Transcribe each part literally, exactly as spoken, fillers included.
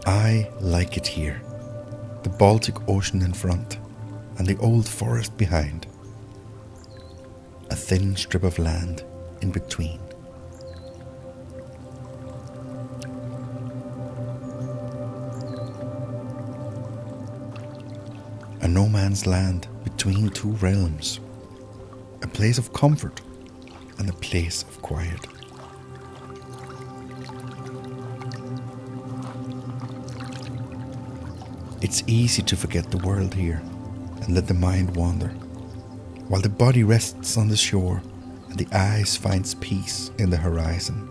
I like it here. The Baltic Ocean in front and the old forest behind. A thin strip of land in between. A no man's land between two realms. A place of comfort and a place of quiet. It's easy to forget the world here and let the mind wander, while the body rests on the shore and the eyes finds peace in the horizon.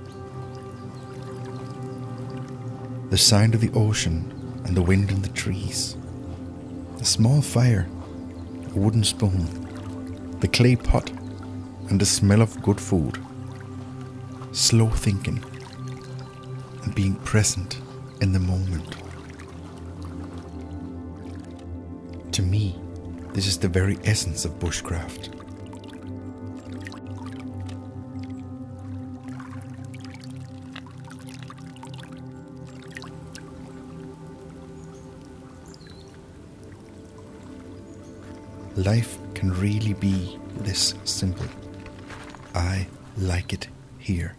The sound of the ocean and the wind in the trees, a small fire, a wooden spoon, the clay pot and the smell of good food, slow thinking and being present in the moment. To me, this is the very essence of bushcraft. Life can really be this simple. I like it here.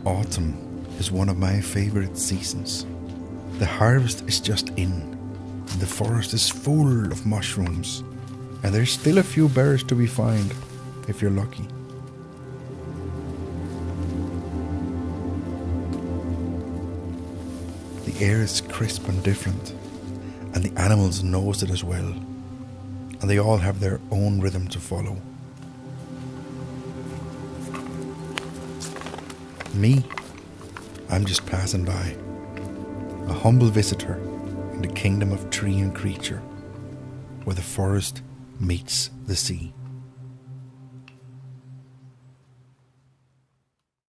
Autumn is one of my favourite seasons. The harvest is just in, and the forest is full of mushrooms, and there's still a few berries to be found if you're lucky. The air is crisp and different, and the animals knows it as well, and they all have their own rhythm to follow. Me, I'm just passing by, a humble visitor in the kingdom of tree and creature, where the forest meets the sea.